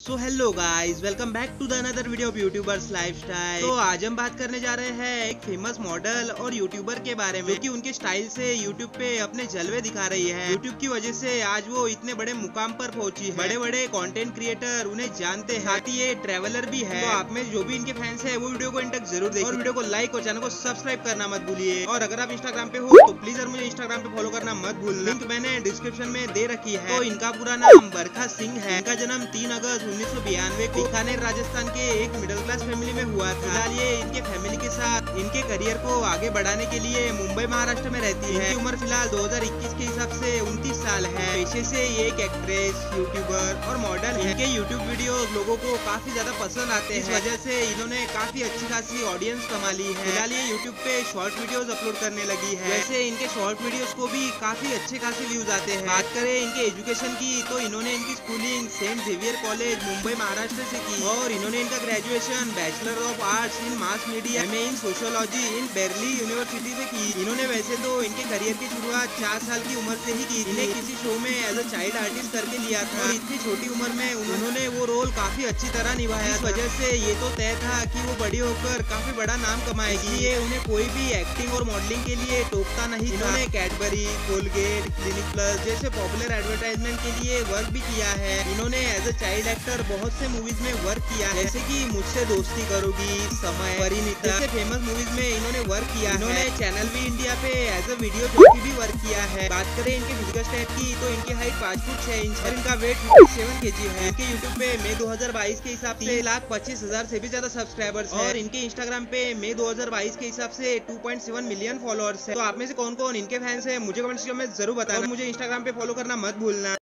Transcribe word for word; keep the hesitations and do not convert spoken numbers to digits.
So hello guys, welcome back to the another video of YouTubers lifestyle. तो आज हम बात करने जा रहे हैं एक फेमस मॉडल और यूट्यूबर के बारे में, जो कि उनके स्टाइल से यूट्यूब पे अपने जलवे दिखा रही है। यूट्यूब की वजह से आज वो इतने बड़े मुकाम पर पहुंची है। बड़े बड़े कंटेंट क्रिएटर उन्हें जानते हैं, साथ ही ये ट्रेवलर भी है। तो आप में जो भी इनके फैंस है वो वीडियो को इन तक जरूर देखें और वीडियो को लाइक और चैनल को सब्सक्राइब करना मत भूलिए। और अगर आप इंस्टाग्राम पे हो तो प्लीज मुझे इंस्टाग्राम पे फॉलो करना मत भूलना, लिंक मैंने डिस्क्रिप्शन में दे रखी है। तो इनका पूरा नाम बरखा सिंह है। इनका जन्म तीन अगस्त उन्नीस सौ बयानवे बीकानेर राजस्थान के एक मिडिल क्लास फैमिली में हुआ था। फिलहाल ये इनके फैमिली के साथ इनके करियर को आगे बढ़ाने के लिए मुंबई महाराष्ट्र में रहती है। इनकी उम्र फिलहाल दो हज़ार इक्कीस के हिसाब से उनतीस साल है। पेशे से ये एक एक्ट्रेस, यूट्यूबर और मॉडल है। इनके यूट्यूब वीडियो लोगों को काफी ज्यादा पसंद आते हैं, इस वजह से इन्होंने काफी अच्छी खासी ऑडियंस कमा ली है। फिलहाल ये यूट्यूब पे शॉर्ट वीडियोस अपलोड करने लगी है। वैसे इनके शॉर्ट वीडियोस को भी काफी अच्छे खासे व्यूज आते हैं। बात करें इनके एजुकेशन की तो इन्होंने इनकी schooling Saint Xavier College Mumbai Maharashtra से की और इन्होंने इनका graduation bachelor of arts in mass media M A in sociology in Bareilly University से की। इन्होंने वैसे तो इनके करियर की शुरुआत चार साल की उम्र से ही की। इन्हें किसी शो में एज अ चाइल्ड आर्टिस्ट करके लिया था और इतनी छोटी उम्र में उन्होंने वो रोल काफी अच्छी तरह निभाया। इस वजह से ये तो तय था कि वो बड़ी होकर काफी बड़ा नाम कमाएगी। ये उन्हें कोई भी एक्टिंग और मॉडलिंग के लिए टोकता नहीं। इन्होंने कैडबरी, कोलगेट, क्लिनिक प्लस जैसे पॉपुलर एडवर्टाइजमेंट के लिए वर्क भी किया है। इन्होंने एज अ चाइल्ड एक्टर बहुत से मूवीज में वर्क किया है, जैसे कि मुझसे दोस्ती करोगी, समय, परिणीता जैसे फेमस मूवीज में इन्होंने वर्क किया है। इन्होंने चैनल वी इंडिया पे एज अ वीडियो जॉकी भी वर्क किया है। बात करें इनके फिजिकल स्टैट की तो इनकी हाइट पाँच फुट छह इंच और इनका वेट सत्तावन केजी है। इनके यूट्यूब पे मई दो हज़ार बाईस के हिसाब से तीन लाख पच्चीस हजार से भी ज्यादा सब्सक्राइबर्स है और इनके इंस्टाग्राम पे मई दो हज़ार बाईस के हिसाब से दो पॉइंट सात मिलियन फॉलोअर्स है। तो आप में से कौन कौन इनके फैंस है मुझे कमेंट सेक्शन में जरूर बताना और मुझे इंस्टाग्राम पे फॉलो करना मत भूलना।